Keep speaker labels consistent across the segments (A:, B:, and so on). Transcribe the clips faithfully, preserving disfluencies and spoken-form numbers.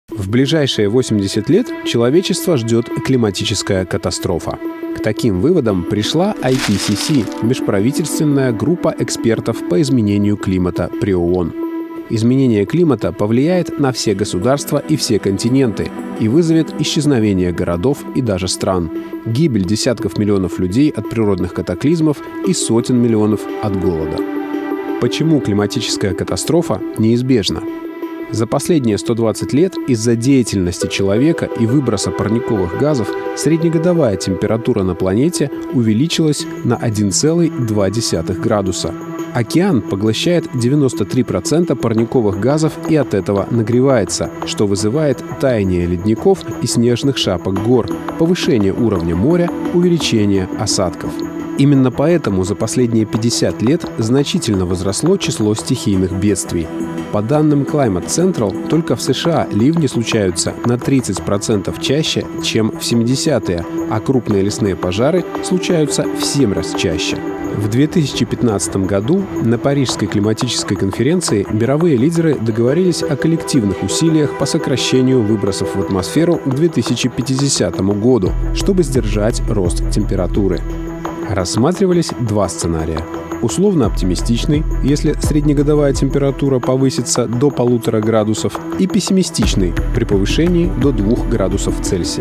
A: В ближайшие восемьдесят лет человечество ждет климатическая катастрофа. К таким выводам пришла ай пи си си – межправительственная группа экспертов по изменению климата при ООН. Изменение климата повлияет на все государства и все континенты и вызовет исчезновение городов и даже стран, гибель десятков миллионов людей от природных катаклизмов и сотен миллионов от голода. Почему климатическая катастрофа неизбежна? За последние сто двадцать лет из-за деятельности человека и выброса парниковых газов среднегодовая температура на планете увеличилась на один целых два десятых градуса. Океан поглощает девяносто три процента парниковых газов и от этого нагревается, что вызывает таяние ледников и снежных шапок гор, повышение уровня моря, увеличение осадков. Именно поэтому за последние пятьдесят лет значительно возросло число стихийных бедствий. По данным Climate Central, только в США ливни случаются на тридцать процентов чаще, чем в семидесятые, а крупные лесные пожары случаются в семь раз чаще. В две тысячи пятнадцатом году на Парижской климатической конференции мировые лидеры договорились о коллективных усилиях по сокращению выбросов в атмосферу к две тысячи пятидесятому году, чтобы сдержать рост температуры. Рассматривались два сценария. Условно-оптимистичный, если среднегодовая температура повысится до полутора градусов, и пессимистичный при повышении до двух градусов Цельсия.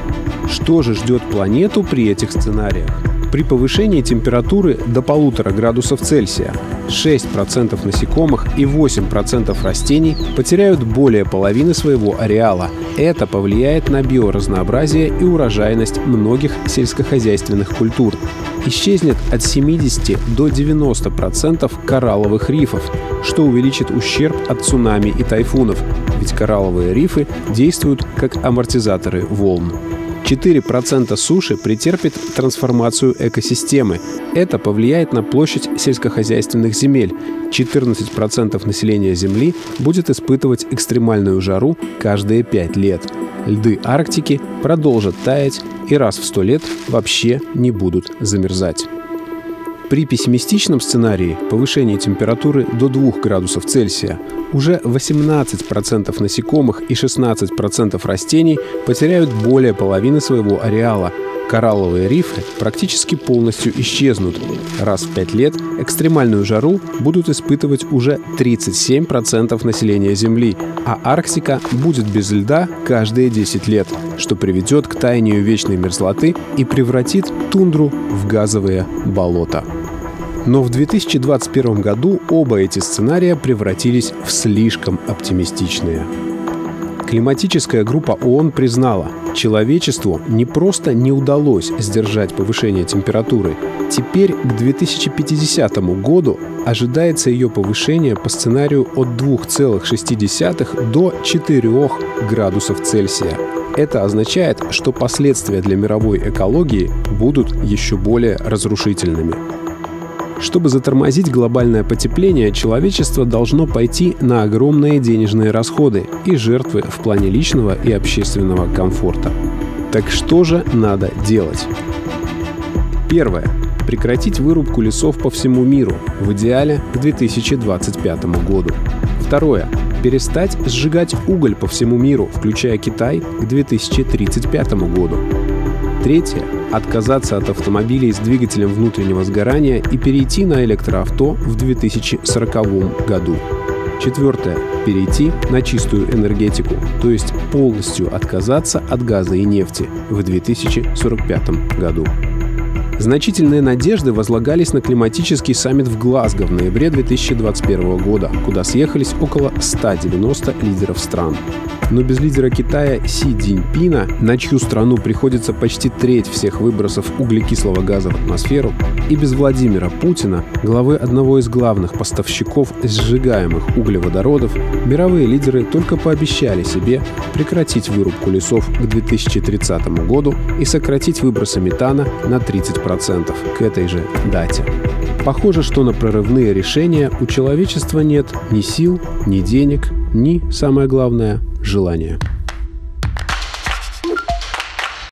A: Что же ждет планету при этих сценариях? При повышении температуры до полутора градусов Цельсия шесть процентов насекомых и восемь процентов растений потеряют более половины своего ареала. Это повлияет на биоразнообразие и урожайность многих сельскохозяйственных культур. Исчезнет от семидесяти до девяноста процентов коралловых рифов, что увеличит ущерб от цунами и тайфунов, ведь коралловые рифы действуют как амортизаторы волн. четыре процента суши претерпит трансформацию экосистемы. Это повлияет на площадь сельскохозяйственных земель. четырнадцать процентов населения Земли будет испытывать экстремальную жару каждые пять лет. Льды Арктики продолжат таять и раз в сто лет вообще не будут замерзать. При пессимистичном сценарии повышения температуры до двух градусов Цельсия уже восемнадцать процентов насекомых и шестнадцать процентов растений потеряют более половины своего ареала. Коралловые рифы практически полностью исчезнут. Раз в пять лет экстремальную жару будут испытывать уже тридцать семь процентов населения Земли, а Арктика будет без льда каждые десять лет, что приведет к таянию вечной мерзлоты и превратит тундру в газовые болота. Но в две тысячи двадцать первом году оба эти сценария превратились в слишком оптимистичные. Климатическая группа ООН признала, человечеству не просто не удалось сдержать повышение температуры, теперь к две тысячи пятидесятому году ожидается ее повышение по сценарию от двух целых шести десятых до четырёх градусов Цельсия. Это означает, что последствия для мировой экологии будут еще более разрушительными. Чтобы затормозить глобальное потепление, человечество должно пойти на огромные денежные расходы и жертвы в плане личного и общественного комфорта. Так что же надо делать? Первое. Прекратить вырубку лесов по всему миру, в идеале к две тысячи двадцать пятому году. Второе. Перестать сжигать уголь по всему миру, включая Китай, к две тысячи тридцать пятому году. Третье. Отказаться от автомобилей с двигателем внутреннего сгорания и перейти на электроавто в две тысячи сороковом году. Четвертое. Перейти на чистую энергетику, то есть полностью отказаться от газа и нефти в две тысячи сорок пятом году. Значительные надежды возлагались на климатический саммит в Глазго в ноябре две тысячи двадцать первого года, куда съехались около ста девяноста лидеров стран. Но без лидера Китая Си Цзиньпина, на чью страну приходится почти треть всех выбросов углекислого газа в атмосферу, и без Владимира Путина, главы одного из главных поставщиков сжигаемых углеводородов, мировые лидеры только пообещали себе прекратить вырубку лесов к две тысячи тридцатому году и сократить выбросы метана на тридцать процентов к этой же дате. Похоже, что на прорывные решения у человечества нет ни сил, ни денег, ни, самое главное, желания.